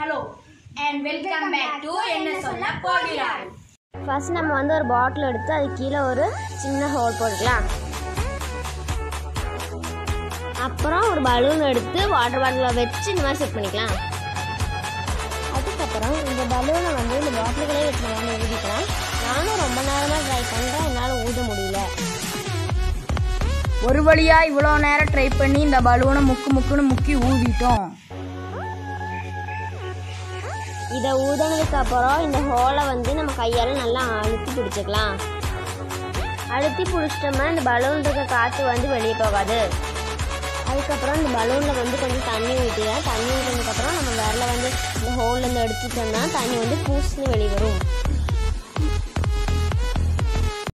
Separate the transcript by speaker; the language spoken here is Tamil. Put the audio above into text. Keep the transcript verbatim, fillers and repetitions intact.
Speaker 1: Hello and welcome back to என்ன சொல்ல போகிறாய்.
Speaker 2: ஃபர்ஸ்ட் நம்ம வந்து ஒரு பாட்டில் எடுத்து அது கீழே ஒரு சின்ன ஹோல் போட்டுக்கலாம். அப்புறம் ஒரு பலூன் எடுத்து வாட்டர் பாட்டிலில் வச்சு இந்த மாதிரி செட் பண்ணிக்கலாம். அதுக்கப்புறம் இந்த பலூனை வந்து இந்த பாட்டில்களே வச்சு நம்ம ஊதிக்கலாம். நானும் ரொம்ப நேரமாக ட்ரை பண்ணுறேன், என்னால் ஊத முடியல.
Speaker 1: ஒரு வழியாக இவ்வளோ நேரம் ட்ரை பண்ணி இந்த பலூனை முக்கு முக்குன்னு முக்கி ஊதிட்டோம்.
Speaker 2: இதை ஊதினதுக்கு அப்புறம் இந்த ஹோலை வந்து நம்ம கையால் நல்லா அழுத்தி பிடிச்சிக்கலாம். அழுத்தி பிடிச்சிட்டோம்னா இந்த பலூன் இருக்க காற்று வந்து வெளியே போகாது. அதுக்கப்புறம் இந்த பலூனில் வந்து கொஞ்சம் தண்ணி ஊற்றிக்கலாம். தண்ணி ஊற்றினதுக்கப்புறம் நம்ம விரலை வந்து இந்த ஹோல்லேருந்து எடுத்துட்டோம்னா தண்ணி வந்து பூசுன்னு வெளியே வரும்.